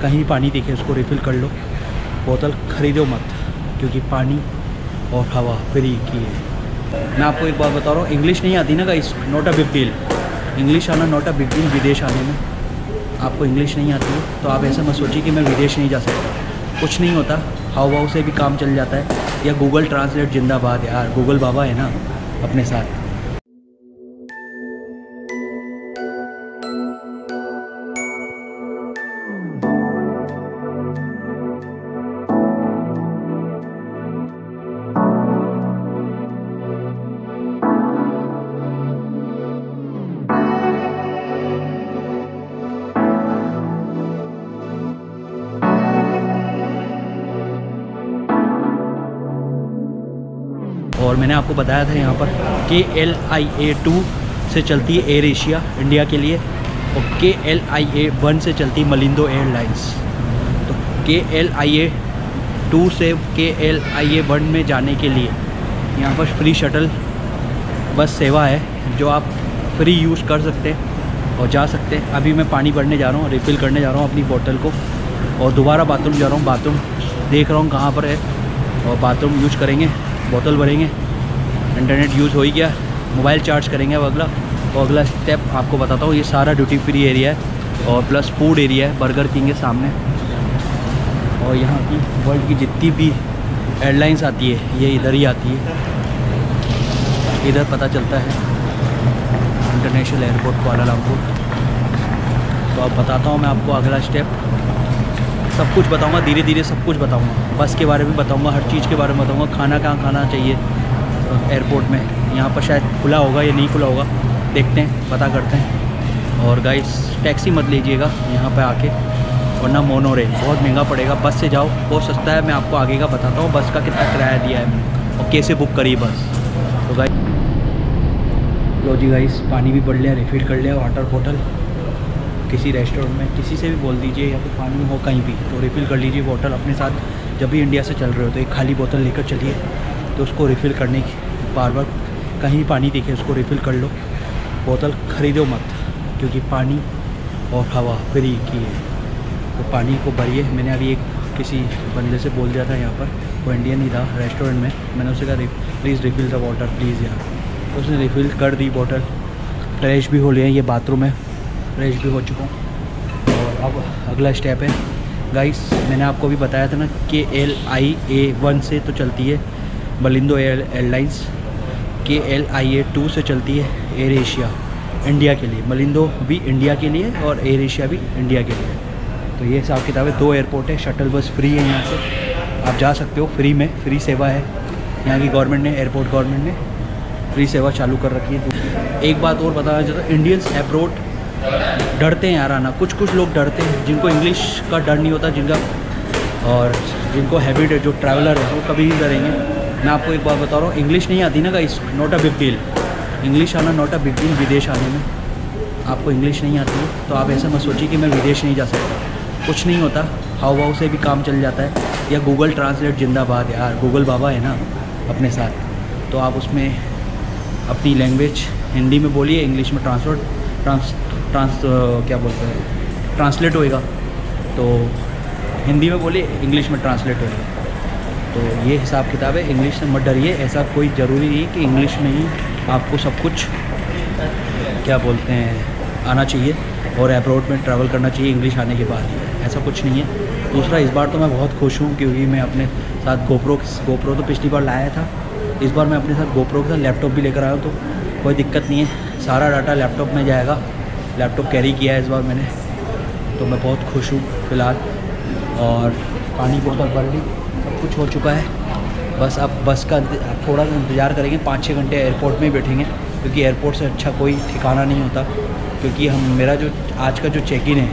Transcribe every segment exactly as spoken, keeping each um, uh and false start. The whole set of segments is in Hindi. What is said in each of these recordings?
कहीं पानी दिखे उसको रिफ़िल कर लो। बोतल ख़रीदो मत, क्योंकि पानी और हवा फ्री की है। मैं आपको एक बात बता रहा हूँ, इंग्लिश नहीं आती ना guys, not a big deal. English आना नॉट अ बिग डील। विदेश आने में आपको इंग्लिश नहीं आती है तो आप ऐसा मत सोचिए कि मैं विदेश नहीं जा सकता। कुछ नहीं होता, हाव भाव से भी काम चल जाता है। या गूगल ट्रांसलेट जिंदाबाद यार, गूगल बाबा है ना अपने साथ। और मैंने आपको बताया था यहाँ पर के एल आई ए टू से चलती है एयर एशिया इंडिया के लिए, और K L I A one से चलती है मलिंदो एयरलाइंस। तो के एल आई ए टू से के एल आई ए वन में जाने के लिए यहाँ पर फ्री शटल बस सेवा है, जो आप फ्री यूज़ कर सकते हैं और जा सकते हैं। अभी मैं पानी भरने जा रहा हूँ, रिफ़िल करने जा रहा हूँ अपनी बोतल को, और दोबारा बाथरूम जा रहा हूँ। बाथरूम देख रहा हूँ कहाँ पर है, और बाथरूम यूज़ करेंगे, बोतल भरेंगे, इंटरनेट यूज़ हो ही गया, मोबाइल चार्ज करेंगे। अब अगला तो अगला स्टेप आपको बताता हूँ। ये सारा ड्यूटी फ्री एरिया है और प्लस फूड एरिया है, बर्गर किंग के सामने। और यहाँ की वर्ल्ड की जितनी भी एयरलाइंस आती है ये इधर ही आती है, इधर पता चलता है इंटरनेशनल एयरपोर्ट कुआलालंपुर। तो अब बताता हूँ मैं आपको अगला स्टेप, सब कुछ बताऊंगा, धीरे धीरे सब कुछ बताऊंगा। बस के बारे में बताऊंगा, हर चीज़ के बारे में बताऊंगा। खाना कहाँ खाना चाहिए एयरपोर्ट में, यहाँ पर शायद खुला होगा या नहीं खुला होगा, देखते हैं, पता करते हैं। और गाइस टैक्सी मत लीजिएगा यहाँ पे आके, वरना मोनो रेल बहुत महंगा पड़ेगा। बस से जाओ, बहुत सस्ता है। मैं आपको आगे का बताता हूँ बस का कितना किराया दिया है मैंने और कैसे बुक करी बस। तो गाइस लो जी गाइस, पानी भी पड़ लिया, रिफ़िल कर लिया वाटर बोतल। किसी रेस्टोरेंट में किसी से भी बोल दीजिए, या फिर पानी हो कहीं भी तो रिफ़िल कर लीजिए बोतल अपने साथ। जब भी इंडिया से चल रहे हो तो एक खाली बोतल लेकर चलिए, तो उसको रिफ़िल करने की बार बार कहीं पानी दिखे उसको रिफ़िल कर लो। बोतल ख़रीदो मत, क्योंकि पानी और हवा फ्री की है। तो पानी को भरिए। मैंने अभी एक किसी बंदे से बोल दिया था यहाँ पर, वो इंडियन ही था रेस्टोरेंट में। मैंने उससे कहा please refill the water please यार, तो उसने रिफ़िल कर दी बोतल। फ्रेश भी हो लिया, ये बाथरूम है, फ्रेश भी हो चुका हूँ। और अब अगला स्टेप है गाइस, मैंने आपको भी बताया था ना के एल आई ए वन से तो चलती है Malindo airlines, K L I A two से चलती है एयर एशिया इंडिया के लिए। मलिंदो भी इंडिया के लिए और एयर एशिया भी इंडिया के लिए। तो ये हिसाब किताब है। दो एयरपोर्ट है, शटल बस फ्री है, यहाँ से आप जा सकते हो फ्री में, फ्री सेवा है यहाँ की गवर्नमेंट ने, एयरपोर्ट गवर्नमेंट ने फ्री सेवा चालू कर रखी है। एक बात और बताना चाहता हूँ, इंडियंस अब्रॉड डरते हैं यार आना। कुछ कुछ लोग डरते हैं, जिनको इंग्लिश का डर नहीं होता, जिनका और जिनको हैबिट है, जो ट्रैवलर है, वो कभी नहीं डरेंगे। मैं आपको एक बात बता रहा हूँ, इंग्लिश नहीं आती ना guys, not a big deal. English आना नॉट अ बिग डील। विदेश आने में आपको इंग्लिश नहीं आती है तो आप ऐसा मत सोचिए कि मैं विदेश नहीं जा सकता। कुछ नहीं होता, हाव भाव से भी काम चल जाता है। या गूगल ट्रांसलेट जिंदाबाद यार, गूगल बाबा है ना अपने साथ। तो आप उसमें अपनी लैंग्वेज हिंदी में बोलिए, इंग्लिश में ट्रांसलेट ट्रांस ट्रांस क्या बोलते हैं ट्रांसलेट होएगा, तो हिंदी में बोलिए, इंग्लिश में ट्रांसलेट होएगा। तो ये हिसाब किताब है, इंग्लिश से मत डरिए। ऐसा कोई ज़रूरी नहीं कि इंग्लिश में ही आपको सब कुछ क्या बोलते हैं आना चाहिए और अब्रॉड में ट्रैवल करना चाहिए इंग्लिश आने के बाद, ऐसा कुछ नहीं है। दूसरा, इस बार तो मैं बहुत खुश हूँ क्योंकि मैं अपने साथ गोप्रो गोप्रो तो पिछली बार लाया था, इस बार मैं अपने साथ गोप्रो के साथ लैपटॉप भी लेकर आया हूँ। तो कोई दिक्कत नहीं है, सारा डाटा लैपटॉप में जाएगा। लैपटॉप कैरी किया है इस बार मैंने, तो मैं बहुत खुश हूँ फ़िलहाल। और पानी बोतल भर ली, सब कुछ हो चुका है। बस अब बस का थोड़ा सा इंतज़ार करेंगे, पाँच छः घंटे एयरपोर्ट में ही बैठेंगे, क्योंकि एयरपोर्ट से अच्छा कोई ठिकाना नहीं होता। क्योंकि हम मेरा जो आज का जो चेक इन है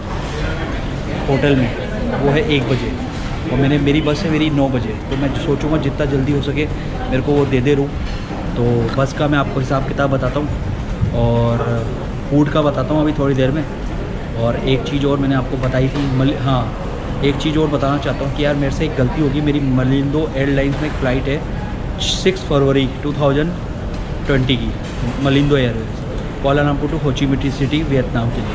होटल में वो है एक बजे, और मैंने मेरी बस है मेरी नौ बजे। तो मैं सोचूंगा जितना जल्दी हो सके मेरे को वो दे दे रूँ। तो बस का मैं आपको हिसाब किताब बताता हूँ और फूड का बताता हूँ अभी थोड़ी देर में। और एक चीज़ और मैंने आपको बताई थी, मल हाँ एक चीज़ और बताना चाहता हूँ कि यार मेरे से एक गलती होगी। मेरी मलिंदो एयरलाइंस में एक फ़्लाइट है सिक्स फरवरी टू थाउजेंड ट्वेंटी की, मलिंदो एयरवेज कुआलालंपुर टू हो ची मिन्ह सिटी वियतनाम के लिए।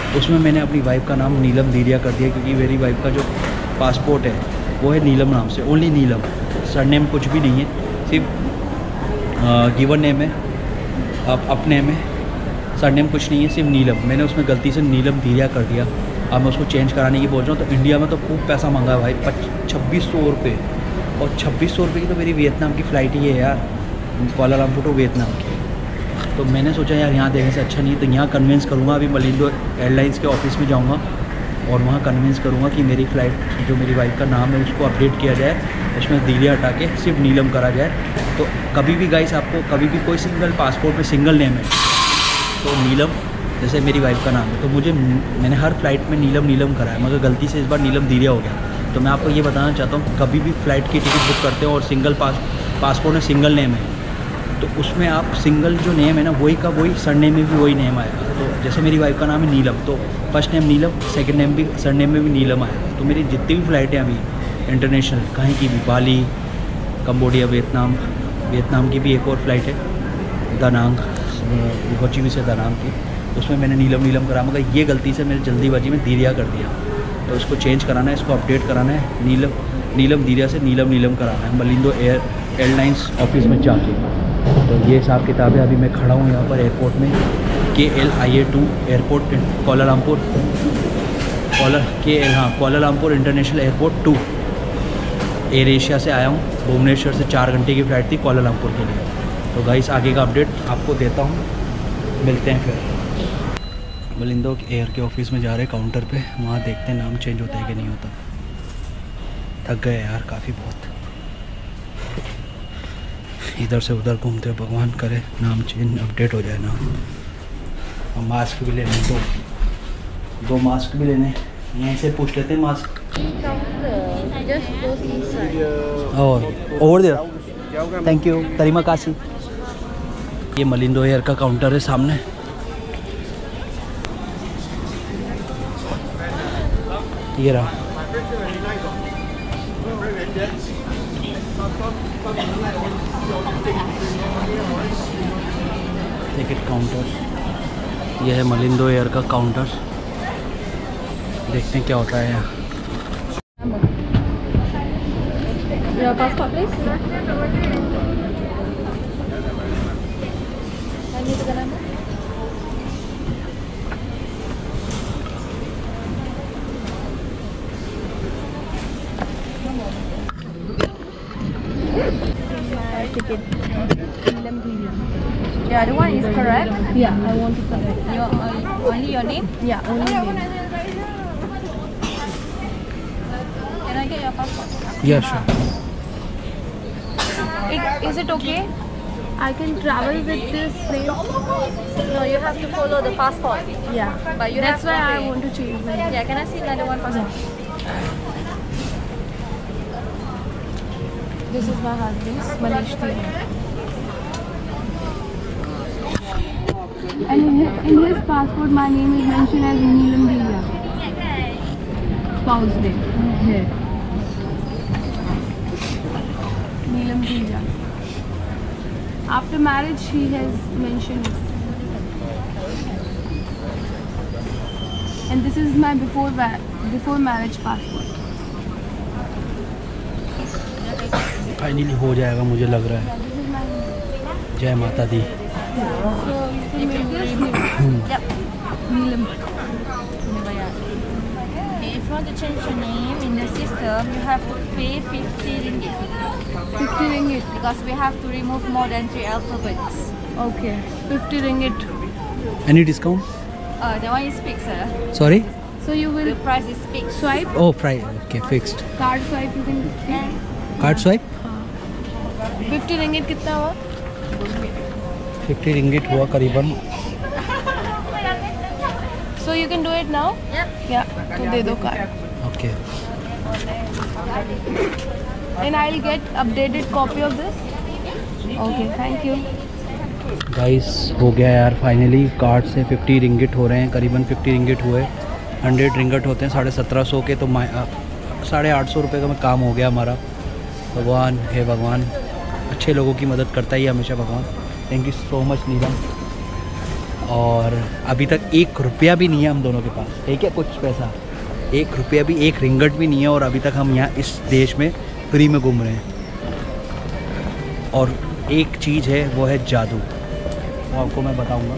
उसमें मैंने अपनी वाइफ का नाम नीलम धीरिया कर दिया, क्योंकि मेरी वाइफ का जो पासपोर्ट है वो है नीलम नाम से, ओनली नीलम, सरनेम कुछ भी नहीं है, सिर्फ गिवन नेम है, अब अपने में सरनेम कुछ नहीं है, सिर्फ नीलम। मैंने उसमें गलती से नीलम धीरिया कर दिया। अब मैं उसको चेंज कराने की बोल रहा हूँ। तो इंडिया में तो खूब पैसा मांगा है भाई, पच छब्बीस सौ रुपये, और छब्बीस सौ रुपये की तो मेरी वियतनाम की फ़्लाइट ही है यार, कुआलालंपुर टू वियतनाम की। तो मैंने सोचा यार यहाँ देने से अच्छा नहीं है, तो यहाँ कन्विंस करूँगा। अभी मलिंदो एयरलाइंस के ऑफिस में जाऊँगा और वहाँ कन्विंस करूँगा कि मेरी फ़्लाइट जो मेरी वाइफ का नाम है उसको अपडेट किया जाए, उसमें धीरिया हटा के सिर्फ नीलम करा जाए। तो कभी भी गाइस आपको कभी भी कोई सिंगल पासपोर्ट में सिंगल नेम है तो नीलम, जैसे मेरी वाइफ का नाम है, तो मुझे मैंने हर फ्लाइट में नीलम नीलम करा है, मगर गलती से इस बार नीलम धीरिया हो गया। तो मैं आपको ये बताना चाहता हूँ, कभी भी फ़्लाइट की टिकट बुक करते हो और सिंगल पास पासपोर्ट में सिंगल नेम है तो उसमें आप सिंगल जो नेम है ना वही का वही सरनेम में भी वही नेम आएगा। तो जैसे मेरी वाइफ का नाम है नीलम, तो first name Neelam, second name भी सरनेम में भी नीलम आएगा। तो मेरी जितनी भी फ़्लाइटें अभी इंटरनेशनल कहीं की भी, बाली, कंबोडिया, वियतनाम, वियतनाम की भी एक और फ़्लाइट है दानांग, होची से दानांग की, उसमें मैंने नीलम नीलम करा, मगर ये गलती से मैंने जल्दीबाजी में धीरिया कर दिया। तो इसको चेंज कराना है, इसको अपडेट कराना है, नीलम नीलम धीरिया से नीलम नीलम कराना है मलिंदो एयर एयरलाइंस ऑफिस में जाके। तो ये हिसाब किताब है। अभी मैं खड़ा हूँ यहाँ पर एयरपोर्ट में, K L I A two airport, Kuala Lumpur, Kuala K L हाँ Kuala Lumpur international airport two, AirAsia से आया हूँ। भुवनेश्वर से चार घंटे की फ़्लाइट थी कुआलालंपुर के लिए। तो गाइस आगे का अपडेट आपको देता हूँ, मिलते हैं फिर। मलिंदो एयर के ऑफिस में जा रहे हैं काउंटर पे, वहाँ देखते हैं नाम चेंज होता है कि नहीं होता। थक गए यार काफ़ी बहुत, इधर से उधर घूमते, भगवान करे नाम चेंज अपडेट हो जाए ना। और मास्क भी लेने, दो दो मास्क भी लेने, यहीं से पूछ लेते हैं मास्क। और ओवर देयर, थैंक यू, तरीमा काशी। ये मलिंदो एयर का काउंटर है सामने। ये रहा, टिकट काउंटर, यह है मलिंदो एयर का काउंटर। देखते हैं क्या होता है यहाँ। Your passport, please. Can you take the number? Ticket. The other one is correct. Yeah, I want to correct. Your uh, only your name. Yeah, only name. Can I get your passport? Yeah, sure. It, is it okay? I can travel with this name. No, you have to follow the passport. Yeah, But you that's have why to I pay. want to change my name. Yeah, can I see another one passport? This is my husband's, Manish Thik. And in his, in his passport, my name is mentioned as Neelam Divya. Spouse name here. Neelam Divya. After marriage, he has mentioned. And this is my before before marriage passport. Finally हो जाएगा मुझे लग रहा है। This is my name. जय माता दी। So you can make this name. Yep. Neelam. Okay, if you want to change your name in the system, you have to pay fifty ringgit fifty ringgit. because we have to remove more than three alphabets. Okay. fifty ringgit. Any discount? Uh, that one is fixed, sir. Sorry? So you will The price is fixed. swipe, Oh, fry. Okay, fixed. card swipe you can do. Card swipe. fifty ringgit कितना हुआ? फिफ्टी रिंगिट हुआ करीबन। So you can do it now? Yep. Yeah. तो दे दो card. Okay. And I'll get updated copy of this. Okay, thank you. Guys हो गया यार फाइनली, कार्ड से फिफ्टी रिंगिट हो रहे हैं, करीबन फिफ्टी रिंगिट हुए। हंड्रेड रिंगिट होते हैं साढ़े सत्रह सौ के, तो साढ़े आठ सौ रुपये का में काम हो गया हमारा। भगवान हे भगवान, अच्छे लोगों की मदद करता ही है हमेशा भगवान। Thank you so much Neelam. और अभी तक एक रुपया भी नहीं है हम दोनों के पास, ठीक है, कुछ पैसा, एक रुपया भी, एक रिंगट भी नहीं है, और अभी तक हम यहाँ इस देश में फ्री में घूम रहे हैं। और एक चीज़ है, वो है जादू, वो आपको मैं बताऊँगा।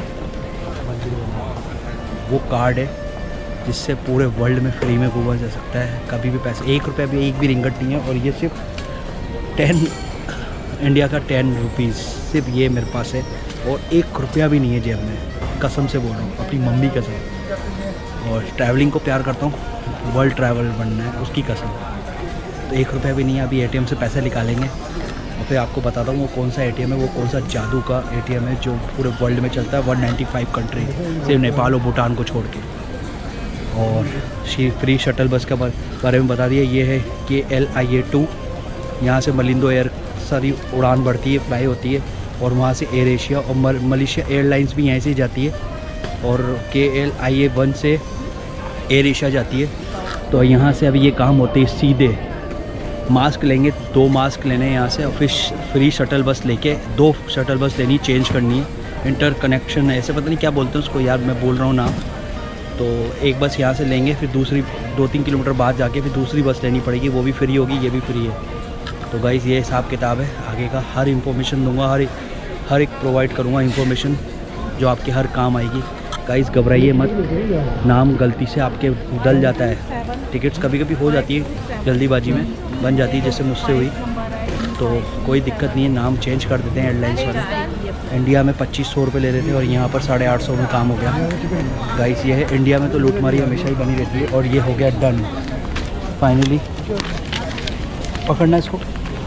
वो कार्ड है जिससे पूरे वर्ल्ड में फ्री में घूमा जा सकता है, कभी भी पैसे, एक रुपया भी, एक भी रिंगट नहीं है, और ये सिर्फ टेन इंडिया का टेन रुपीज़ सिर्फ ये मेरे पास है, और एक रुपया भी नहीं है जेब में, कसम से बोल रहा हूँ, अपनी मम्मी कसम। और ट्रैवलिंग को प्यार करता हूँ, वर्ल्ड ट्रैवल बनना है उसकी कसम। तो एक रुपया भी नहीं है। अभी एटीएम से पैसे निकालेंगे और फिर आपको बताता हूँ वो कौन सा एटीएम है, वो कौन सा जादू का एटीएम है जो पूरे वर्ल्ड में चलता है, वन नाइन्टी फाइव कंट्री, सिर्फ नेपाल और भूटान को छोड़ के। और शी फ्री शटल बस के बारे में बता दिया, ये है के एल आई ए टू, यहाँ से मलिंदो एयर सारी उड़ान बढ़ती है, फ्लाई होती है, और वहाँ से एयर एशिया और मलेशिया एयरलाइंस भी यहाँ से जाती है, और K L I A one से एयर एशिया जाती है। तो यहाँ से अभी ये काम होते है, सीधे मास्क लेंगे, दो मास्क लेने हैं यहाँ से, और फिर फ्री शटल बस लेके, दो शटल बस लेनी, चेंज करनी है, इंटर कनेक्शन है, ऐसे पता नहीं क्या बोलते हैं उसको यार, मैं बोल रहा हूँ नाम। तो एक बस यहाँ से लेंगे, फिर दूसरी दो तीन किलोमीटर बाद जाके फिर दूसरी बस लेनी पड़ेगी, वो भी फ्री होगी, ये भी फ्री है। तो गाइस ये हिसाब किताब है, आगे का हर इन्फॉर्मेशन दूंगा, हर हर एक प्रोवाइड करूँगा इन्फॉर्मेशन जो आपके हर काम आएगी। गाइस घबराइए मत, नाम गलती से आपके डल जाता है, टिकट्स कभी कभी हो जाती है जल्दीबाजी में, बन जाती है, जैसे मुझसे हुई, तो कोई दिक्कत नहीं है, नाम चेंज कर देते हैं एयरलाइंस वाले। इंडिया में पच्चीस सौ रुपये ले रहे थे और यहाँ पर साढ़े आठ सौ में काम हो गया। गाइस ये है, इंडिया में तो लूटमारी हमेशा ही बनी रहती है, और ये हो गया डन फाइनली। पकड़ना इसको,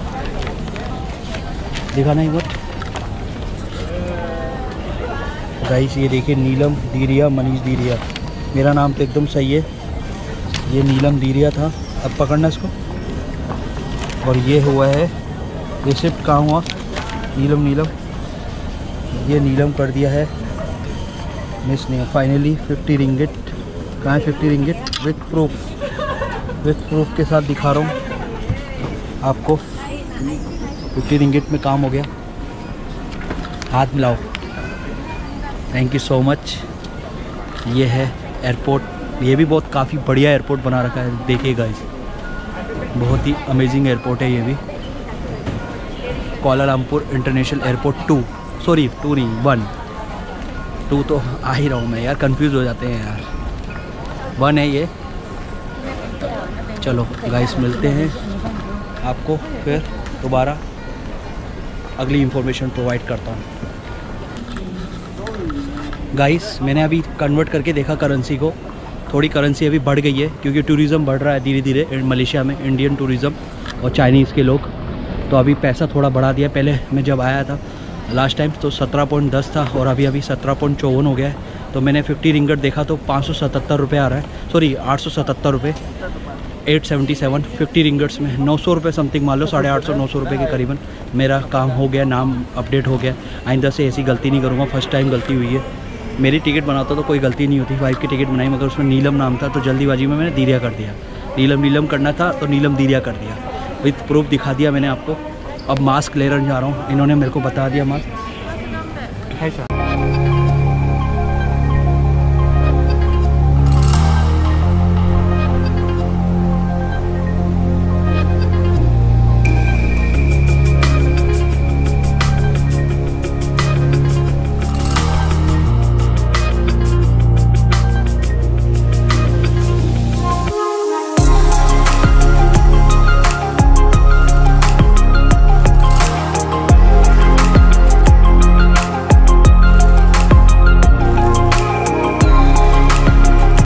दिखाना ही मत। गाइस ये देखिए, नीलम दीरिया, मनीष दीरिया, मेरा नाम तो एकदम सही है, ये नीलम दीरिया था। अब पकड़ना इसको, और ये हुआ है रिसिप्ट, कहाँ हुआ नीलम, नीलम ये नीलम कर दिया है, मिस नहीं। फाइनली फिफ्टी रिंगिट, कहाँ है fifty ringgit, with proof, with proof के साथ दिखा रहा हूँ आपको, फिफ्टी रिंगिट में काम हो गया। हाथ मिलाओ, थैंक यू सो मच। ये है एयरपोर्ट, ये भी बहुत काफ़ी बढ़िया एयरपोर्ट बना रखा है, देखिएगा इस, बहुत ही अमेजिंग एयरपोर्ट है ये भी। Kuala Lumpur international airport two, sorry two नहीं वन, टू तो आ ही रहा हूँ मैं यार, कंफ्यूज हो जाते हैं यार, वन है ये। चलो गाइस मिलते हैं आपको फिर दोबारा, अगली इंफॉर्मेशन प्रोवाइड करता हूँ। गाइस मैंने अभी कन्वर्ट करके देखा करेंसी को, थोड़ी करेंसी अभी बढ़ गई है क्योंकि टूरिज़्म बढ़ रहा है धीरे धीरे मलेशिया में, इंडियन टूरिज़्म और चाइनीज़ के लोग, तो अभी पैसा थोड़ा बढ़ा दिया। पहले मैं जब आया था लास्ट टाइम तो सत्रह पॉइंट दस था, और अभी अभी सत्रह पॉइंट चौवन हो गया है। तो मैंने फिफ्टी रिंगट देखा तो पाँच सौ सतहत्तर रुपये आ रहा है, सॉरी आठ सौ सतहत्तर रुपये, eight seventy seven fifty ringgits में नौ सौ रुपये समथिंग मान लो, साढ़े आठ सौ नौ सौ रुपये के करीबन मेरा काम हो गया, नाम अपडेट हो गया। आइंदा से ऐसी गलती नहीं करूँगा, फर्स्ट टाइम गलती हुई है। मेरी टिकट बनाता तो कोई गलती नहीं होती, वाइफ की टिकट बनाई मगर उसमें नीलम नाम था, तो जल्दीबाजी में मैंने दीरिया कर दिया, नीलम नीलम करना था तो नीलम दीरिया कर दिया, विथ प्रूफ दिखा दिया मैंने आपको। अब मास्क ले रहा जा रहा हूँ, इन्होंने मेरे को बता दिया मास्क है।